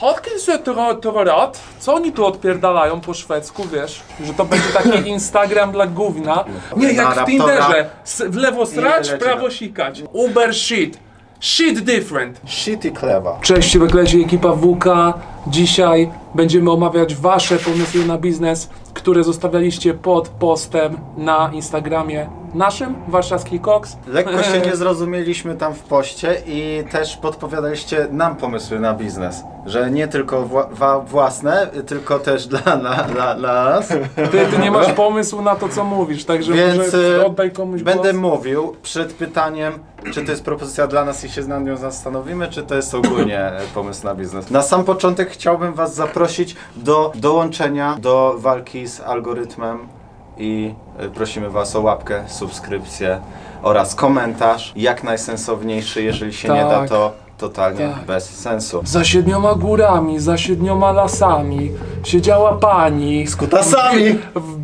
Hotkinsutorat, co oni tu odpierdalają po szwedzku, wiesz? Że to będzie taki Instagram dla gówna. Nie, jak w Tinderze. W lewo srać, w prawo sikać. Uber shit. Shit different. Shit i klewa. Cześć, Beklezie, ekipa WK. Dzisiaj będziemy omawiać wasze pomysły na biznes, które zostawialiście pod postem na Instagramie naszym, Warszawski Koks. Lekko się nie zrozumieliśmy tam w poście i też podpowiadaliście nam pomysły na biznes. Że nie tylko własne, tylko też dla nas. Ty nie masz pomysłu na to, co mówisz, także więc może oddaj komuś głos. będę mówił przed pytaniem, czy to jest propozycja dla nas i się nad nią zastanowimy, czy to jest ogólnie pomysł na biznes. Na sam początek chciałbym was zaprosić do dołączenia do walki z algorytmem i prosimy was o łapkę, subskrypcję oraz komentarz, jak najsensowniejszy, jeżeli się nie da, to totalnie bez sensu. Za 7 górami, za 7 lasami siedziała pani Z kutasami!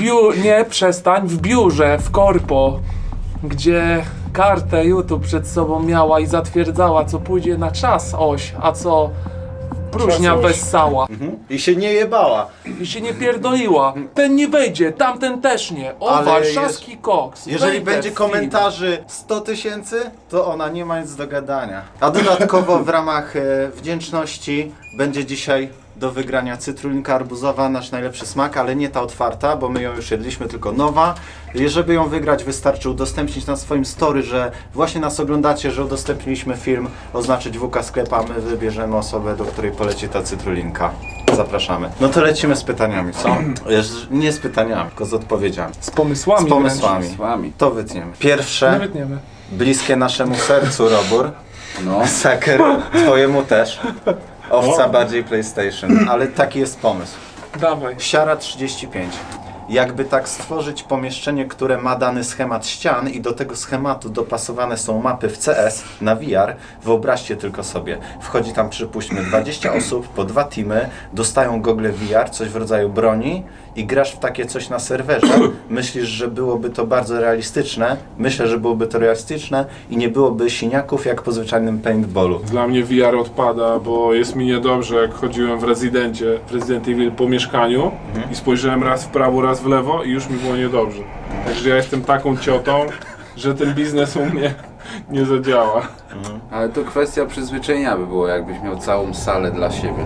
w biurze, w korpo, gdzie kartę YouTube przed sobą miała i zatwierdzała, co pójdzie na czas oś, a co próżnia wessała. I się nie jebała. I się nie pierdoliła. Ten nie wejdzie, tamten też nie. O, Ale Warszawski Koks. Jeżeli wejdę będzie w film. komentarzy 100 000, to ona nie ma nic do gadania. A dodatkowo w ramach wdzięczności będzie dzisiaj do wygrania cytrulinka arbuzowa, nasz najlepszy smak, ale nie ta otwarta, bo my ją już jedliśmy, tylko nowa. Żeby ją wygrać, wystarczy udostępnić na swoim story, że właśnie nas oglądacie, że udostępniliśmy film, oznaczyć WK Sklep, a my wybierzemy osobę, do której poleci ta cytrulinka. Zapraszamy. No to lecimy z pytaniami, co? Nie z pytaniami, tylko z odpowiedziami. Z pomysłami. Z pomysłami. To wytniemy. Pierwsze, Wytniemy. bliskie naszemu sercu, Robur. No. Saker, twojemu też. Owca bardziej PlayStation, ale taki jest pomysł. Dawaj. Siara 35. Jakby tak stworzyć pomieszczenie, które ma dany schemat ścian i do tego schematu dopasowane są mapy w CS na VR, wyobraźcie tylko sobie. Wchodzi tam, przypuśćmy, 20 osób, po 2 teamy, dostają gogle VR, coś w rodzaju broni i grasz w takie coś na serwerze. Myślisz, że byłoby to bardzo realistyczne? Myślę, że byłoby to realistyczne i nie byłoby siniaków jak po zwyczajnym paintballu. Dla mnie VR odpada, bo jest mi niedobrze, jak chodziłem w Resident Evil po mieszkaniu i spojrzałem raz w prawo, raz w lewo i już mi było niedobrze. Także ja jestem taką ciotą, że ten biznes u mnie nie zadziała. Ale to kwestia przyzwyczajenia by było, jakbyś miał całą salę dla siebie.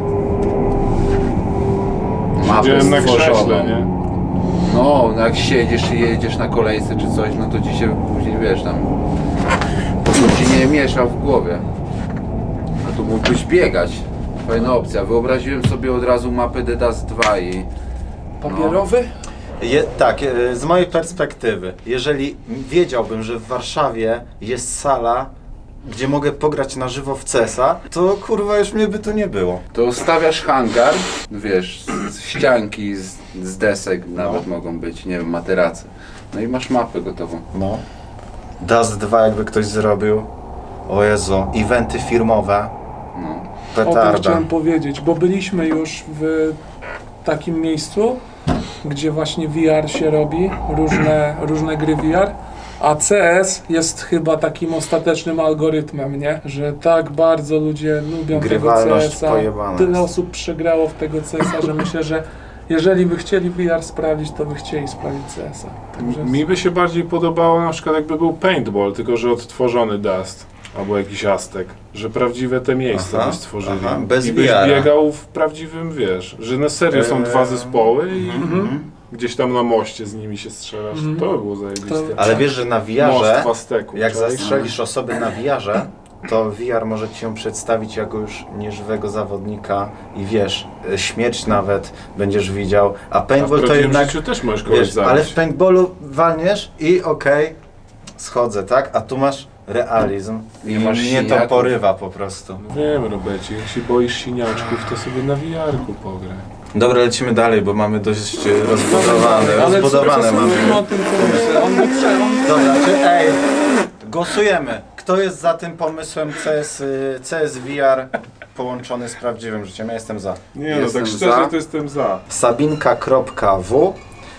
Siedziałem na krześle, nie? No, jak siedzisz i jedziesz na kolejce czy coś, no to ci się później, wiesz, tam ci nie miesza w głowie. A tu mógłbyś biegać. Fajna opcja. Wyobraziłem sobie od razu mapę The Dust 2 i... Papierowy? Tak, z mojej perspektywy, jeżeli wiedziałbym, że w Warszawie jest sala, gdzie mogę pograć na żywo w CS-a, to kurwa już mnie by tu nie było. To stawiasz hangar, wiesz, ścianki z desek nawet mogą być, nie wiem, materace. No i masz mapę gotową. No. Dust 2 jakby ktoś zrobił. O Jezu, eventy firmowe. No. O tym Petarda. chciałem powiedzieć, bo byliśmy już w takim miejscu, gdzie właśnie VR się robi, różne gry VR, a CS jest chyba takim ostatecznym algorytmem, nie? Że tak bardzo ludzie lubią tego Grywalność CS-a, pojebana tyle jest. osób przegrało w tego CS-a, że myślę, że jeżeli by chcieli VR sprawdzić, to by chcieli sprawdzić CS-a. Także Mi by się bardziej podobało na przykład jakby był paintball, tylko że odtworzony Dust. Albo jakiś Aztek, że prawdziwe te miejsca by stworzyli. bez i byś VR-a. biegał w prawdziwym, wiesz, że na serio są 2 zespoły i gdzieś tam na moście z nimi się strzelasz. To by było zajebiste. Ale wiesz, że na Most VR-ze, w Azteku. jak czaisz? zastrzelisz osobę na VR-ze, to VR może ci ją przedstawić jako już nieżywego zawodnika i wiesz, śmierć nawet będziesz widział, a A w paintball to prawdziwym jednak, życiu też możesz kogoś wiesz, zabić. ale w paintballu walniesz i okej, schodzę, tak? A tu masz realizm i Nie masz mnie to siniaków. porywa po prostu. Wiem, Robecie, jeśli boisz siniaczków, to sobie na VR-ku pograj. Dobra, lecimy dalej, bo mamy dość rozbudowane mamy. mówimy o tym, co myślę. Dobra, głosujemy. Kto jest za tym pomysłem CS VR połączony z prawdziwym życiem? Ja jestem za. Nie no, Jestem tak szczerze za. to jestem za. Sabinka.w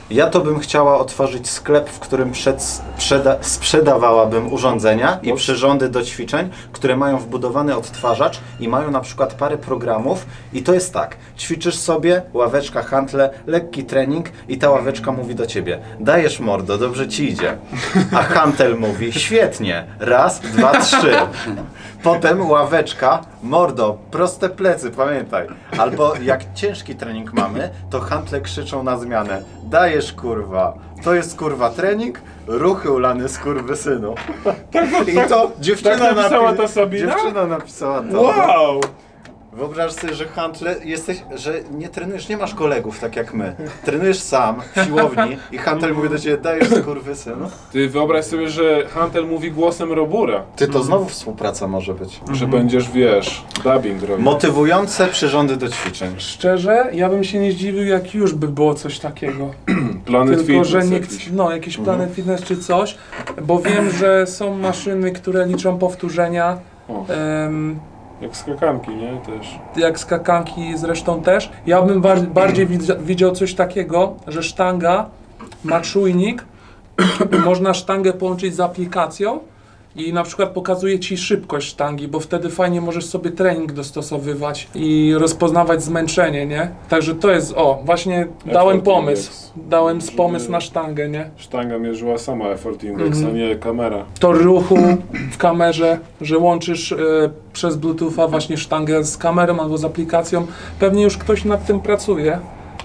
Ja to bym chciała otworzyć sklep, w którym sprzedawałabym urządzenia i przyrządy do ćwiczeń, które mają wbudowany odtwarzacz i mają na przykład parę programów i to jest tak, ćwiczysz sobie, ławeczka, hantle, lekki trening i ta ławeczka mówi do ciebie: dajesz mordo, dobrze ci idzie. A hantel mówi: świetnie, raz, dwa, trzy. Potem ławeczka: mordo, proste plecy, pamiętaj. Albo jak ciężki trening mamy, to hantle krzyczą na zmianę: dajesz kurwa, to jest kurwa trening, ruchy ulany skurwysynu. I to dziewczyna Tak napisała ta Sabina? Dziewczyna napisała to. Wow! Wyobraź sobie, że hantle że nie trenujesz, nie masz kolegów tak jak my. Trenujesz sam w siłowni i hantel mówi do ciebie: dajesz skurwysynu. Ty wyobraź sobie, że Hantel mówi głosem Robura. Ty, to znowu współpraca może być. Że będziesz, wiesz, dubbing robił. Motywujące przyrządy do ćwiczeń. Szczerze, ja bym się nie zdziwił, jak już by było coś takiego. Planet Tylko, Fitness że jakiś. jakiś Planet Fitness czy coś, bo wiem, że są maszyny, które liczą powtórzenia. O. Jak skakanki, nie? Też. Jak skakanki zresztą też. Ja bym bardziej widział coś takiego, że sztanga ma czujnik, można sztangę połączyć z aplikacją i na przykład pokazuje ci szybkość sztangi, bo wtedy fajnie możesz sobie trening dostosowywać i rozpoznawać zmęczenie, nie? Także to jest, właśnie dałem pomysł. Dałem pomysł na sztangę, nie? Sztanga mierzyła sama effort index, a nie kamera. Tor ruchu w kamerze, że łączysz przez Bluetootha właśnie sztangę z kamerą albo z aplikacją. Pewnie już ktoś nad tym pracuje,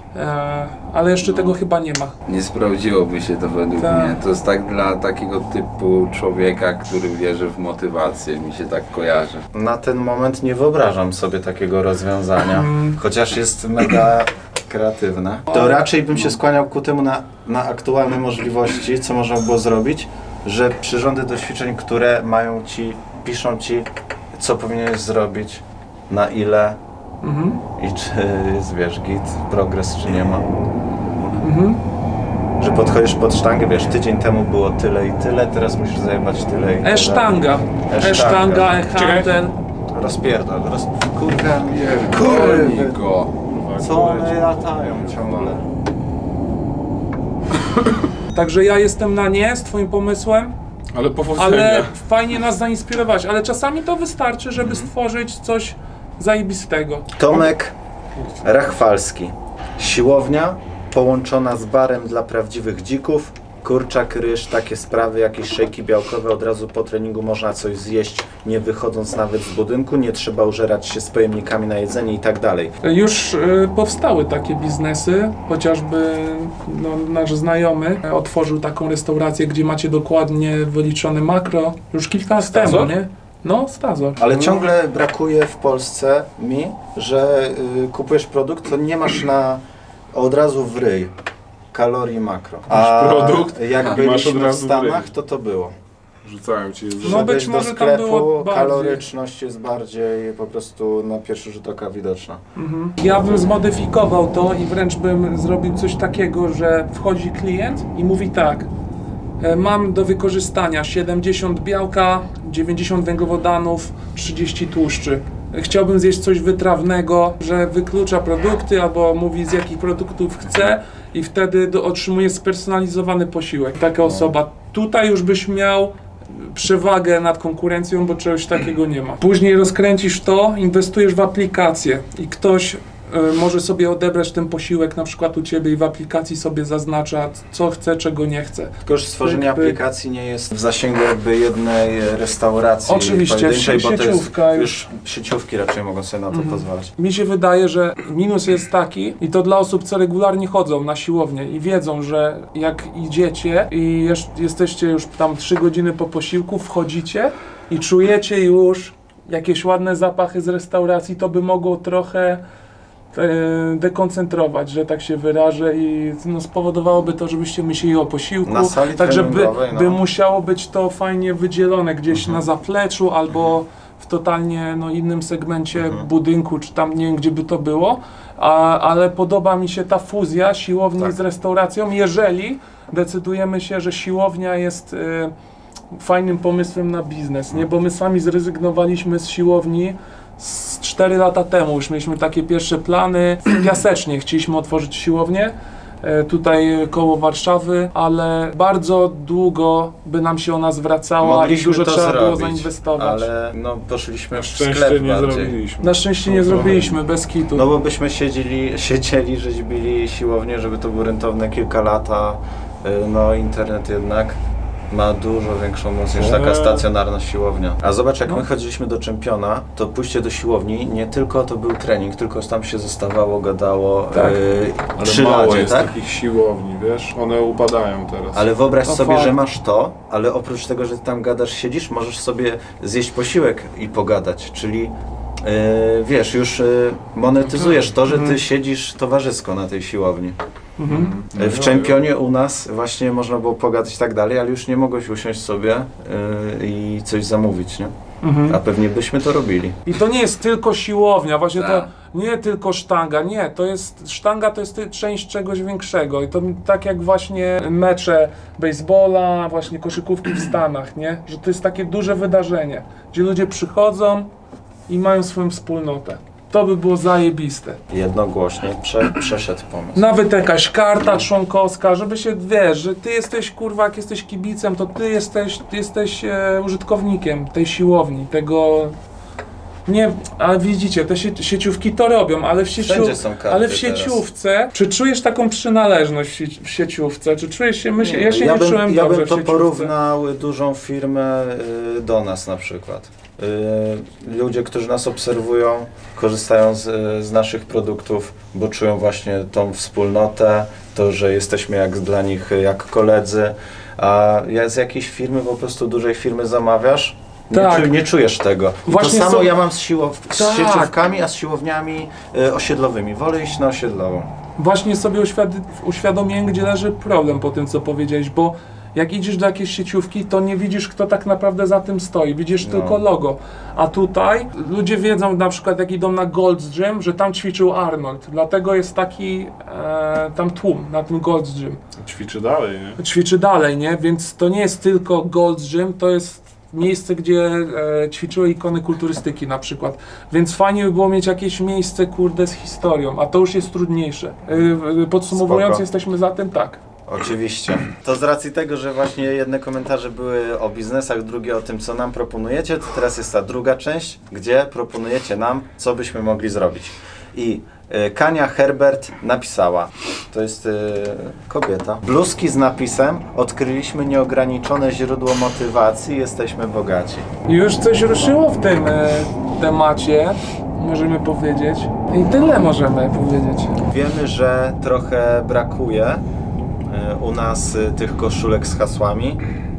ale jeszcze tego chyba nie ma. Nie sprawdziłoby się to według mnie. To jest tak dla takiego typu człowieka, który wierzy w motywację, mi się tak kojarzy. Na ten moment nie wyobrażam sobie takiego rozwiązania, chociaż jest mega kreatywne. To raczej bym się skłaniał ku temu na aktualne możliwości, co można było zrobić, że przyrządy do ćwiczeń, które piszą ci, co powinieneś zrobić, na ile i czy jest, wiesz, git, progres, czy nie ma. Że podchodzisz pod sztangę, wiesz, tydzień temu było tyle i tyle, teraz musisz zajebać tyle i tyle. E-sztanga, e-hantel. Rozpierdol, kurwa, Kurwa go! co one latają ciągle. Także ja jestem na nie z twoim pomysłem, Ale powodzenia. ale fajnie nas zainspirować, ale czasami to wystarczy, żeby stworzyć coś zajebistego. Tomek Rachwalski. Siłownia połączona z barem dla prawdziwych dzików. Kurczak, ryż, takie sprawy, jakieś szejki białkowe, od razu po treningu można coś zjeść, nie wychodząc nawet z budynku, nie trzeba użerać się z pojemnikami na jedzenie i tak dalej. Już powstały takie biznesy, chociażby nasz znajomy otworzył taką restaurację, gdzie macie dokładnie wyliczone makro, już kilka lat temu, Stazor? nie? No, Stazor. Ale ciągle brakuje w Polsce że kupujesz produkt, to nie masz od razu w ryj kalorii makro. A produkt jak masz byliśmy od w razu w ryj. Stanach, to było. Rzucałem ci jedzenie. No być Wejść do może tam sklepu, było bardziej. kaloryczność jest bardziej po prostu na pierwszy rzut oka widoczna. Ja bym zmodyfikował to i wręcz bym zrobił coś takiego, że wchodzi klient i mówi tak: mam do wykorzystania 70 białka, 90 węglowodanów, 30 tłuszczy. Chciałbym zjeść coś wytrawnego, że wyklucza produkty albo mówi, z jakich produktów chce i wtedy otrzymuje spersonalizowany posiłek. Taka osoba. Tutaj już byś miał przewagę nad konkurencją, bo czegoś takiego nie ma. Później rozkręcisz to, inwestujesz w aplikację i ktoś może sobie odebrać ten posiłek na przykład u Ciebie i w aplikacji sobie zaznacza, co chce, czego nie chce. Tylko już stworzenie Pyk, pyk. aplikacji nie jest w zasięgu jakby jednej restauracji Oczywiście, pojedynczej, bo to sieciówka jest, już. sieciówki raczej mogą sobie na to pozwalać. Mi się wydaje, że minus jest taki i to dla osób, co regularnie chodzą na siłownię i wiedzą, że jak idziecie i jesteście już tam 3 godziny po posiłku, wchodzicie i czujecie już jakieś ładne zapachy z restauracji, to by mogło trochę dekoncentrować, że tak się wyrażę, i spowodowałoby to, żebyście myśleli o posiłku. Na sali Także treningowej, by musiało być to fajnie wydzielone gdzieś na zapleczu albo w totalnie innym segmencie budynku, czy tam nie wiem, gdzie by to było. Ale podoba mi się ta fuzja siłowni z restauracją, jeżeli decydujemy się, że siłownia jest fajnym pomysłem na biznes, nie? Bo my sami zrezygnowaliśmy z siłowni z 4 lata temu, już mieliśmy takie pierwsze plany. W Piasecznie chcieliśmy otworzyć siłownię, tutaj koło Warszawy, ale bardzo długo by nam się ona zwracała Mogliśmy i dużo to trzeba było zrobić, zainwestować. ale no poszliśmy w Szczęście sklep nie bardziej. zrobiliśmy. Na szczęście nie zrobiliśmy, bez kitu. No bo byśmy siedzieli, rzeźbili siłownię, żeby to było rentowne kilka lat, a no internet jednak ma dużo większą moc niż taka stacjonarna siłownia. A zobacz, jak my chodziliśmy do Czempiona, to pójście do siłowni nie tylko to był trening, tylko tam się zostawało, gadało Tak. przy Ale mało ladzie, jest tak? takich siłowni, wiesz? One upadają teraz. Ale wyobraź To sobie, fakt. że masz to, ale oprócz tego, że ty tam gadasz, siedzisz, możesz sobie zjeść posiłek i pogadać, czyli wiesz, już monetyzujesz to, że ty siedzisz towarzysko na tej siłowni. W Czempionie u nas właśnie można było pogadać i tak dalej, ale już nie mogłeś usiąść sobie i coś zamówić, nie? A pewnie byśmy to robili. I to nie jest tylko siłownia, właśnie to Tak. nie tylko sztanga, nie, to jest, sztanga to jest część czegoś większego i to tak jak właśnie mecze baseballa, właśnie koszykówki w Stanach, nie, że to jest takie duże wydarzenie, gdzie ludzie przychodzą i mają swoją wspólnotę. To by było zajebiste. Jednogłośnie przeszedł pomysł. Nawet jakaś karta członkowska, żeby się, wiesz, że ty jesteś, kurwa, jak jesteś kibicem, to ty jesteś użytkownikiem tej siłowni, tego... Nie, ale widzicie, te sieciówki to robią, ale Wszędzie są karty ale w teraz. sieciówce, czy czujesz taką przynależność w sieciówce, czy czujesz się, ja się ja nie bym, czułem ja dobrze bym w to sieciówce. porównał dużą firmę do nas na przykład. Ludzie, którzy nas obserwują, korzystają z naszych produktów, bo czują właśnie tą wspólnotę, to, że jesteśmy jak dla nich jak koledzy, a z jakiejś firmy, po prostu dużej firmy zamawiasz, Tak. nie czujesz tego. I Właśnie to samo są- ja mam z Tak. sieciówkami, a z siłowniami osiedlowymi. Wolę iść na osiedlową. Właśnie sobie uświadomiłem, gdzie leży problem po tym, co powiedziałeś, bo jak idziesz do jakiejś sieciówki, to nie widzisz, kto tak naprawdę za tym stoi, widzisz tylko logo. A tutaj ludzie wiedzą na przykład, jak idą na Gold's Gym, że tam ćwiczył Arnold, dlatego jest taki tam tłum na tym Gold's Gym. Ćwiczy dalej, nie? Ćwiczy dalej, nie? Więc to nie jest tylko Gold's Gym, to jest miejsce, gdzie ćwiczyły ikony kulturystyki na przykład. Więc fajnie by było mieć jakieś miejsce, kurde, z historią, a to już jest trudniejsze. Podsumowując, Spoko. jesteśmy za tym, tak. Oczywiście. To z racji tego, że właśnie jedne komentarze były o biznesach, drugie o tym, co nam proponujecie, to teraz jest ta druga część, gdzie proponujecie nam, co byśmy mogli zrobić. I Kania Herbert napisała, to jest kobieta, bluzki z napisem: odkryliśmy nieograniczone źródło motywacji, jesteśmy bogaci. Już coś ruszyło w tym temacie, możemy powiedzieć. I tyle możemy powiedzieć. Wiemy, że trochę brakuje u nas tych koszulek z hasłami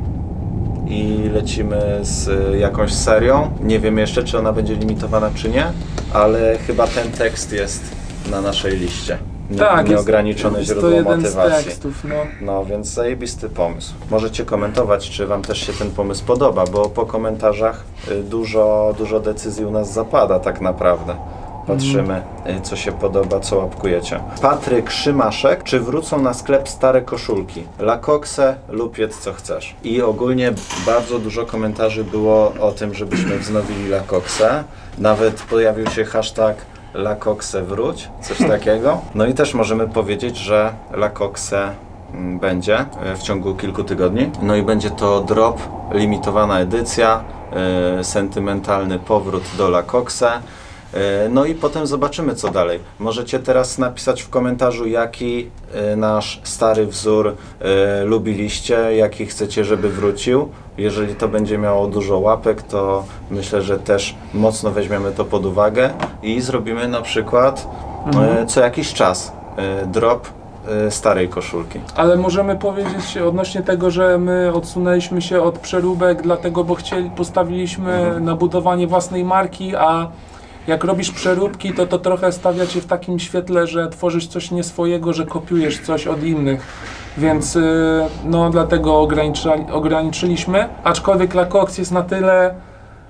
i lecimy z jakąś serią. Nie wiem jeszcze, czy ona będzie limitowana, czy nie, ale chyba ten tekst jest na naszej liście. Tak, Nieograniczone jest źródło to jeden motywacji. z tekstów, no. No więc zajebisty pomysł. Możecie komentować, czy wam też się ten pomysł podoba, bo po komentarzach dużo decyzji u nas zapada tak naprawdę. Patrzymy, co się podoba, co łapkujecie. Patryk Szymaszek: czy wrócą na sklep stare koszulki? Lacoxe lub jedz co chcesz. I ogólnie bardzo dużo komentarzy było o tym, żebyśmy wznowili Lacoxe. Nawet pojawił się hashtag Lacoxe wróć, coś takiego. No i też możemy powiedzieć, że Lacoxe będzie w ciągu kilku tygodni. No i będzie to drop, limitowana edycja, sentymentalny powrót do Lacoxe. No i potem zobaczymy, co dalej. Możecie teraz napisać w komentarzu, jaki nasz stary wzór lubiliście, jaki chcecie, żeby wrócił. Jeżeli to będzie miało dużo łapek, to myślę, że też mocno weźmiemy to pod uwagę i zrobimy na przykład co jakiś czas drop starej koszulki. Ale możemy powiedzieć odnośnie tego, że my odsunęliśmy się od przeróbek, dlatego, bo postawiliśmy na budowanie własnej marki, a jak robisz przeróbki, to trochę stawia cię w takim świetle, że tworzysz coś nie swojego, że kopiujesz coś od innych. Więc no dlatego ograniczyliśmy, aczkolwiek Lacoste jest na tyle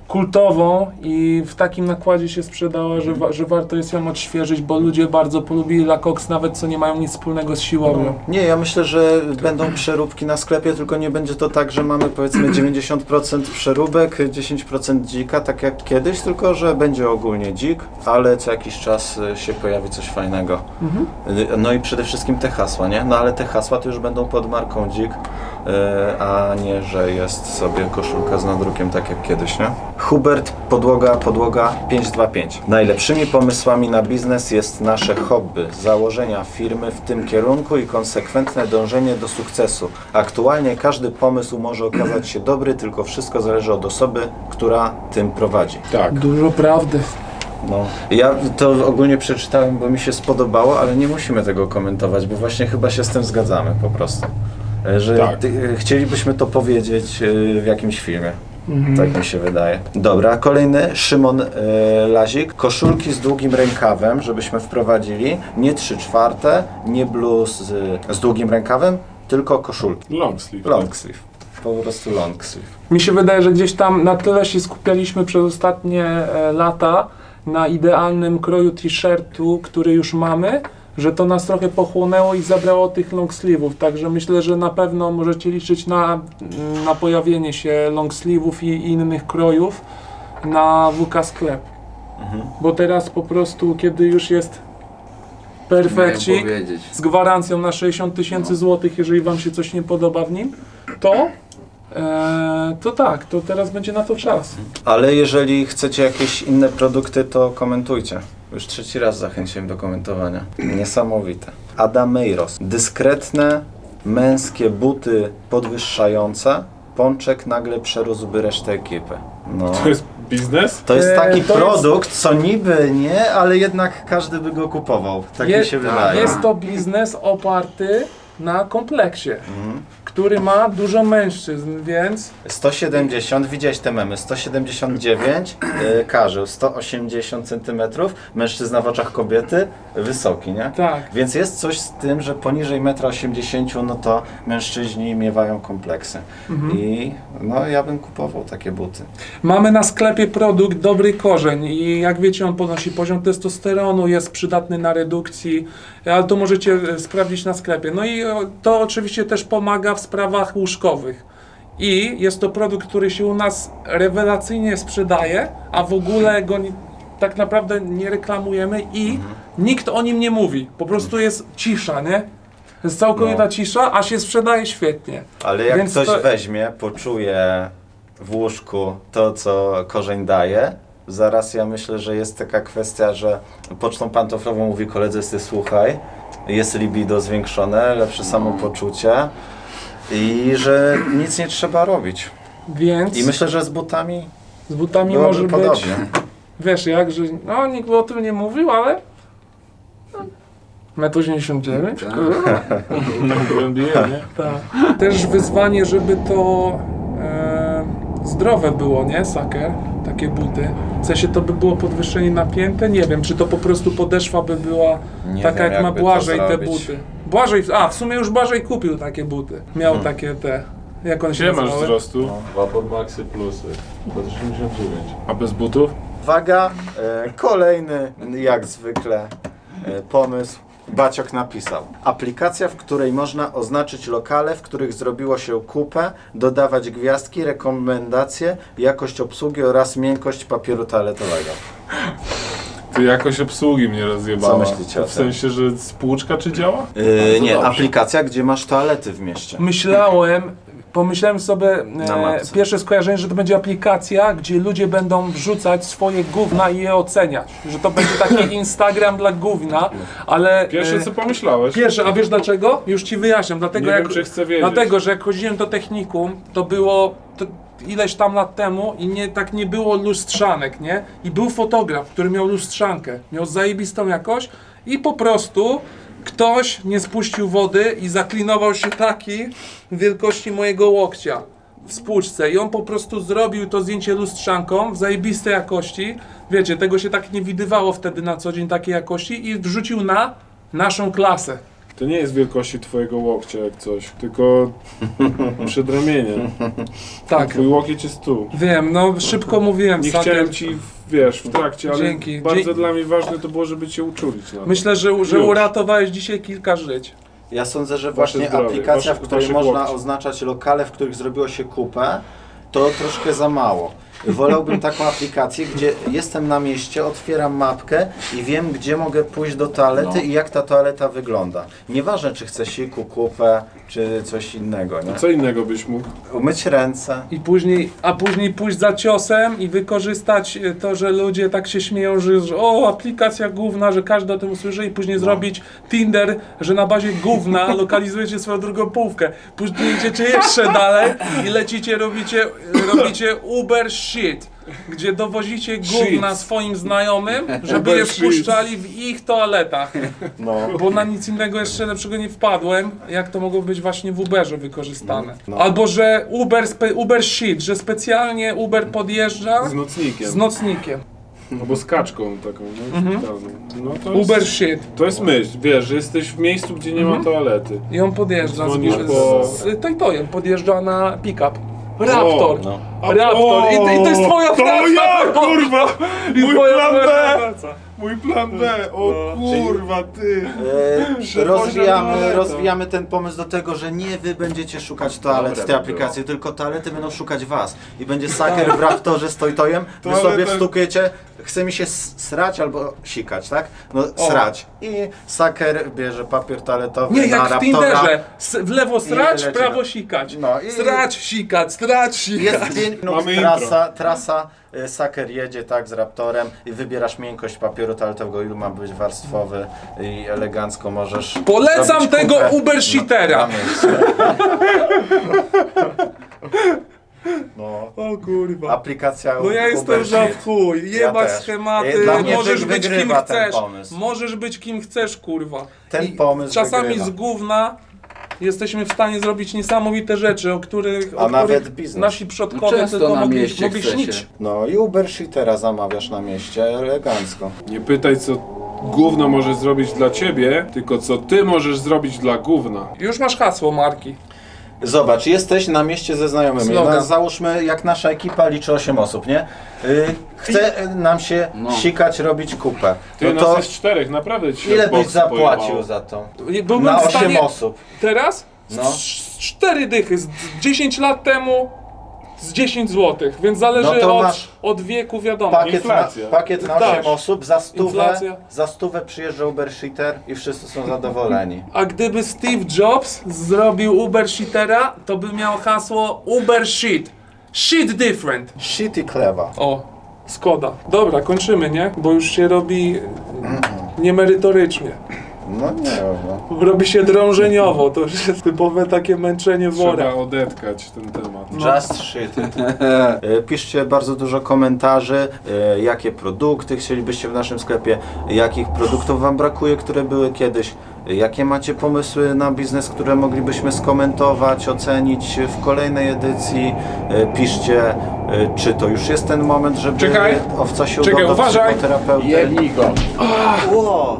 kultową i w takim nakładzie się sprzedała, że warto jest ją odświeżyć, bo ludzie bardzo polubili Lacox, nawet co nie mają nic wspólnego z siłownią. Nie, ja myślę, że będą przeróbki na sklepie, tylko nie będzie to tak, że mamy powiedzmy 90% przeróbek, 10% dzika, tak jak kiedyś, tylko że będzie ogólnie dzik, ale co jakiś czas się pojawi coś fajnego. No i przede wszystkim te hasła, nie? No ale te hasła to już będą pod marką dzik, a nie, że jest sobie koszulka z nadrukiem tak jak kiedyś, nie? Hubert, podłoga 525. Najlepszymi pomysłami na biznes jest nasze hobby, założenia firmy w tym kierunku i konsekwentne dążenie do sukcesu. Aktualnie każdy pomysł może okazać się dobry, tylko wszystko zależy od osoby, która tym prowadzi. Tak. Dużo prawdy. No. Ja to ogólnie przeczytałem, bo mi się spodobało, ale nie musimy tego komentować, bo właśnie chyba się z tym zgadzamy po prostu. Że Tak. Chcielibyśmy to powiedzieć w jakimś filmie. Tak mi się wydaje. Dobra, kolejny, Szymon Lazik. Koszulki z długim rękawem, żebyśmy wprowadzili. Nie 3/4, nie bluz z długim rękawem, tylko koszulki. Long sleeve. Long sleeve. Po prostu long sleeve. Mi się wydaje, że gdzieś tam na tyle się skupialiśmy przez ostatnie lata na idealnym kroju t-shirtu, który już mamy, że to nas trochę pochłonęło i zabrało tych long sleeve'ów, także myślę, że na pewno możecie liczyć na pojawienie się long sleeve'ów i innych krojów na WK Sklep. Bo teraz po prostu, kiedy już jest perfekcik, Miałem powiedzieć. z gwarancją na 60 000 złotych, jeżeli wam się coś nie podoba w nim, to tak, to teraz będzie na to czas. Ale jeżeli chcecie jakieś inne produkty, to komentujcie. Już 3. raz zachęciłem do komentowania. Niesamowite. Adameiros. Dyskretne, męskie buty podwyższające. Pączek nagle przerósłby resztę ekipy. No. To jest biznes? To jest taki to produkt, co niby nie, ale jednak każdy by go kupował. Tak mi się wydaje. Jest to biznes oparty na kompleksie, który ma dużo mężczyzn, więc 170, widziałeś te memy, 179, karzeł, 180 cm, mężczyzna w oczach kobiety, wysoki, nie? tak. Więc jest coś z tym, że poniżej 1,80 m, no to mężczyźni miewają kompleksy. I no ja bym kupował takie buty. Mamy na sklepie produkt Dobry Korzeń i jak wiecie, on podnosi poziom testosteronu, jest przydatny na redukcji, ale to możecie sprawdzić na sklepie. No i to oczywiście też pomaga w sprawach łóżkowych. I jest to produkt, który się u nas rewelacyjnie sprzedaje, a w ogóle go tak naprawdę nie reklamujemy i nikt o nim nie mówi. Po prostu jest cisza, nie? Jest całkowita cisza, a się sprzedaje świetnie. Ale jak Więc ktoś to- weźmie, poczuje w łóżku to, co korzeń daje, zaraz ja myślę, że jest taka kwestia, że pocztą pantoflową mówi koledze, ty słuchaj, jest libido zwiększone, lepsze samopoczucie i że nic nie trzeba robić. Więc I myślę, że z butami z butami byłoby może być, podobnie. wiesz jak, że no nikt by o tym nie mówił, ale 1,89 m, kurwa. No, w NBA, nie? Tak. Też wyzwanie, żeby to zdrowe było, nie? Saker, takie buty. W sensie to by było podwyższenie napięte? Nie wiem, czy to po prostu podeszwa by była Nie taka wiem, jak ma jakby to Błażej te zrobić. buty. Błażej, w sumie już Błażej kupił takie buty. Miał takie te, jak on się Gdzie masz nazywały? wzrostu? Vapor Maxy Plusy, 189. A bez butów? Uwaga, kolejny jak zwykle pomysł. Baciok napisał. Aplikacja, w której można oznaczyć lokale, w których zrobiło się kupę, dodawać gwiazdki, rekomendacje, jakość obsługi oraz miękkość papieru toaletowego. Ty jakoś obsługi mnie rozjebała. Co myślicie o W tym? sensie, że spłuczka czy działa? Nie, dobrze. aplikacja, gdzie masz toalety w mieście. Pomyślałem sobie, Na mapce. pierwsze skojarzenie, że to będzie aplikacja, gdzie ludzie będą wrzucać swoje gówna i je oceniać. Że to będzie taki Instagram dla gówna, ale... Pierwsze co pomyślałeś? Pierwsze, a wiesz dlaczego? Już ci wyjaśniam. Dlatego, Nie wiem, czy chcę wiedzieć. Dlatego, że jak chodziłem do technikum, to było ileś tam lat temu i nie było lustrzanek, nie? I był fotograf, który miał lustrzankę. Miał zajebistą jakość i po prostu ktoś nie spuścił wody i zaklinował się taki wielkości mojego łokcia w spłuczce i on po prostu zrobił to zdjęcie lustrzanką w zajebistej jakości. Wiecie, tego się tak nie widywało wtedy na co dzień takiej jakości i wrzucił na naszą klasę. To nie jest wielkości twojego łokcia jak coś, tylko przedramienia. Tak, Twój łokieć jest tu. wiem, no szybko mówiłem, Nie Saker. chciałem ci, wiesz, w trakcie, ale Dzięki. bardzo dla mnie ważne to było, żeby cię uczulić na to. Myślę, że Już. uratowałeś dzisiaj kilka żyć. Ja sądzę, że Wasze właśnie zdrowie, aplikacja, w której wasze można łokcie. oznaczać lokale, w których zrobiło się kupę, to troszkę za mało. Wolałbym taką aplikację, gdzie jestem na mieście, otwieram mapkę i wiem, gdzie mogę pójść do toalety i jak ta toaleta wygląda. Nieważne, czy chcę siku, kupę, czy coś innego, nie? Co innego byś mógł? Umyć ręce. I później pójść za ciosem i wykorzystać to, że ludzie tak się śmieją, że o, aplikacja gówna, że każdy o tym usłyszy i później zrobić Tinder, że na bazie gówna lokalizujecie swoją drugą połówkę. Później idziecie jeszcze dalej i lecicie, robicie Uber shit, gdzie dowozicie gówna swoim znajomym, żeby je Uber shit. wpuszczali w ich toaletach. No. Bo na nic innego jeszcze lepszego nie wpadłem, jak to mogło być właśnie w Uberze wykorzystane. No. Albo, że Uber shit, że specjalnie Uber podjeżdża Z nocnikiem. z nocnikiem. Albo z kaczką taką, no, szpitalną. No to jest, Uber shit. to jest myśl, wiesz, że jesteś w miejscu, gdzie nie ma toalety. I on podjeżdża Dzwonisz z po- Toytojem, podjeżdża na pick-up. Raptor. No. Raptor. I to jest twoja To praca. ja, kurwa! Mój twoja plan B! praca. Mój plan B! O kurwa, ty! Rozwijamy ten pomysł do tego, że nie wy będziecie szukać toalet Dobre w tej by było. aplikacji, tylko toalety będą szukać was. I będzie Saker w Raptorze z Toytojem, wy Toaleta- sobie wstukujecie, chce mi się srać albo sikać, tak? No srać. I Saker bierze papier toaletowy Nie, na jak w Raptora. Tinderze. W lewo srać, w leci prawo na- sikać. No i- Srać, sikać, srać, sikać. Jest 5 minut Mamy trasa, Saker jedzie tak z Raptorem i wybierasz miękkość papieru toaletowego, ilu ma być warstwowy i elegancko możesz Polecam zrobić tego kupę Uber Shitera. na miejscu. No. O kurwa. Aplikacja No ja jestem Uber za Shit. w chuj, jebać też. schematy, Dla mnie możesz być kim wygrywa ten chcesz, pomysł. możesz być kim chcesz, kurwa. Ten I pomysł czasami wygrywa. z gówna jesteśmy w stanie zrobić niesamowite rzeczy, o których nawet biznes. nasi przodkowie często tylko na mogli mieście chce śnić. się. No i Uber Shitera zamawiasz na mieście elegancko. Nie pytaj, co gówno może zrobić dla ciebie, tylko co ty możesz zrobić dla gówna. Już masz hasło marki. Zobacz, jesteś na mieście ze znajomymi. Slogan. No, załóżmy, jak nasza ekipa liczy 8 osób, nie? Chce nam się No. sikać, robić kupę. Ty, No nas to jest 4, naprawdę ci się ile byś boks zapłacił pojebało. za to? Byłbym Na w 8 stanie osób. teraz No. 4 dychy, z 10 lat temu z 10 zł, więc zależy No to masz od wieku, wiadomo. Pakiet na 8 Tak. osób, Inflacja. za stówę przyjeżdża Uber Shitter i wszyscy są zadowoleni. A gdyby Steve Jobs zrobił Uber Shitera, to by miał hasło Uber Shit. Shit different. Shitty clever. O, Skoda. Dobra, kończymy, nie? Bo już się robi niemerytorycznie. No nie, no. Robi się drążeniowo, to już jest typowe takie męczenie wora. Trzeba odetkać ten temat. Just shit. Piszcie bardzo dużo komentarzy, jakie produkty chcielibyście w naszym sklepie, jakich produktów wam brakuje, które były kiedyś, jakie macie pomysły na biznes, które moglibyśmy skomentować, ocenić w kolejnej edycji. Piszcie, czy to już jest ten moment, żeby Czekaj. owca się Czekaj, udał do uważaj. psychoterapeuty. Jebnij go. Ło!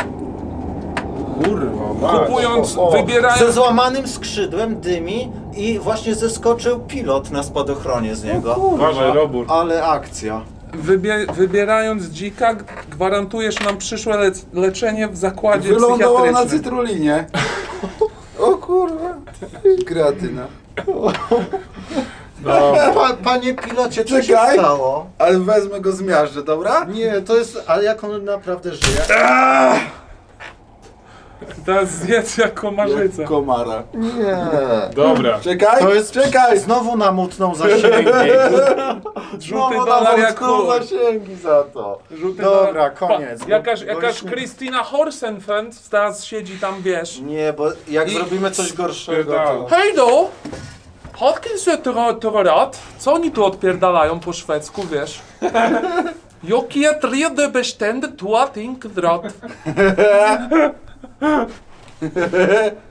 Kurwa, Kupując, O, ze wybierając... złamanym skrzydłem dymi i właśnie zeskoczył pilot na spadochronie z niego. Uważaj, Robur. Ale akcja. Wybierając dzika, gwarantujesz nam przyszłe leczenie w zakładzie Wylądował na psychiatrycznym. cytrulinie. O kurwa. Kreatyna. Panie pilocie, co się Czekaj. stało? Ale wezmę go zmiażdżę, dobra? Nie, to jest... Ale jak on naprawdę żyje? Teraz zjedz jak komarzycę. Komara. Nie. Dobra. Czekaj, To jest... czekaj. Znowu na mutną zasięgi. Żółty dolar jak chuj. zasięgi za to. Żółty Dobra, dolar. koniec. Jakaś już- Christina Horsenfeld teraz siedzi tam, wiesz. Nie, bo jak I- zrobimy coś gorszego, to... Hej do! Hodkin Torat, co oni tu odpierdalają po szwedzku, wiesz? Jakie tredje bestände 2 ting drat?